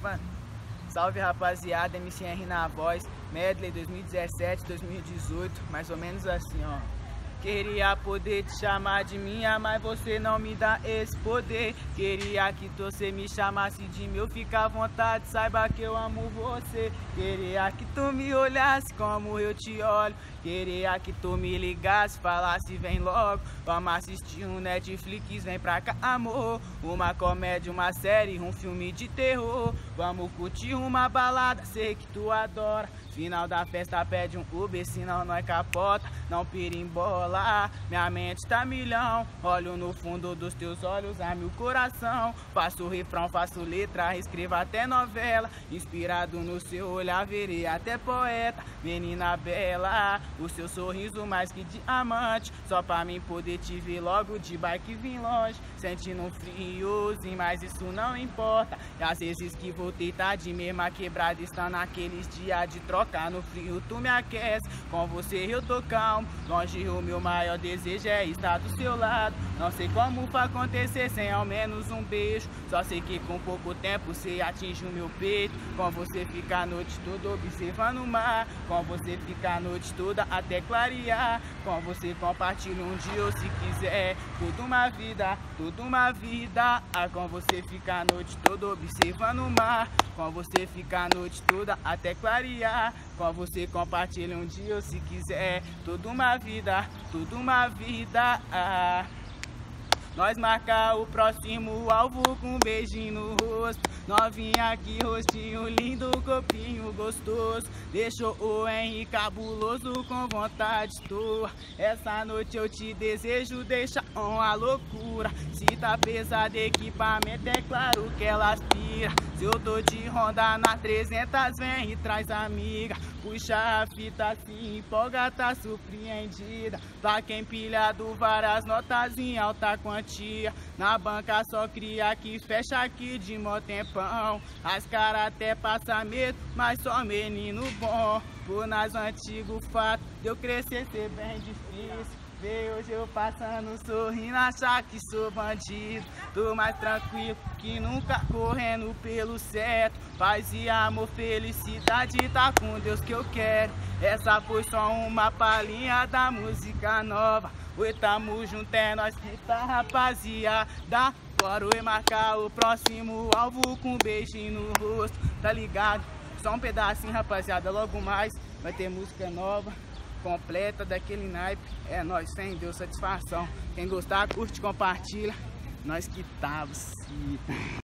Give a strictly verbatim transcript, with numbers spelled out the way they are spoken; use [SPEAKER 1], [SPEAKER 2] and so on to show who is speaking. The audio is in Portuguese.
[SPEAKER 1] mano. Salve, rapaziada, M C R na voz, Medley dois mil e dezessete, dois mil e dezoito, mais ou menos assim, ó. Queria poder te chamar de minha, mas você não me dá esse poder. Queria que você me chamasse de meu, fica à vontade, saiba que eu amo você. Queria que tu me olhasse como eu te olho. Queria que tu me ligasse, falasse vem logo. Vamos assistir um Netflix, vem pra cá amor. Uma comédia, uma série, um filme de terror. Vamos curtir uma balada, sei que tu adora. Final da festa pede um Uber, senão nós capota. Não pirimbola, minha mente tá milhão. Olho no fundo dos teus olhos, a meu coração. Faço refrão, faço letra, escrevo até novela. Inspirado no seu olhar, virei até poeta. Menina bela, o seu sorriso mais que diamante. Só pra mim poder te ver logo de bike vim longe. Sentindo um friozinho, mas isso não importa. E às vezes que voltei tá de mesma quebrada, está naqueles dias de troca. No frio tu me aquece, com você eu tô calmo. Longe o meu maior desejo é estar do seu lado. Não sei como vai acontecer sem ao menos um beijo. Só sei que com pouco tempo você atinge o meu peito. Com você fica a noite toda observando o mar. Com você fica a noite toda até clarear. Com você compartilho um dia ou se quiser toda uma vida, toda uma vida. Ah, com você fica a noite toda observando o mar. Com você fica a noite toda até clarear. Com você compartilha um dia ou se quiser toda uma vida, toda uma vida. Ah. Nós marcar o próximo alvo com um beijinho no rosto. Novinha aqui, rostinho lindo, corpinho gostoso. Deixou o Henry cabuloso com vontade tua. Essa noite eu te desejo, deixa uma loucura. Se tá pesado equipamento, é claro que ela aspira. Se eu tô de Honda na trezentos, vem e traz amiga. Puxa a fita, se empolga, tá surpreendida. Placa empilhado, várias notas em alta quantia. Na banca só cria que fecha aqui de mó tempão. As caras até passam medo, mas só menino bom. Por nas antigo fato de eu crescer ser bem difícil. Vê hoje eu passando, sorrindo, achar que sou bandido. Tô mais tranquilo que nunca, correndo pelo certo. Paz e amor, felicidade, tá com Deus que eu quero. Essa foi só uma palhinha da música nova. Oi, tamo junto, é nós que tá, rapaziada. Bora eu marcar o próximo alvo com um beijinho no rosto, tá ligado? Só um pedacinho, rapaziada, logo mais vai ter música nova, completa, daquele naipe. É nóis, sem Deus, satisfação. Quem gostar, curte, compartilha. Nós que tá, você.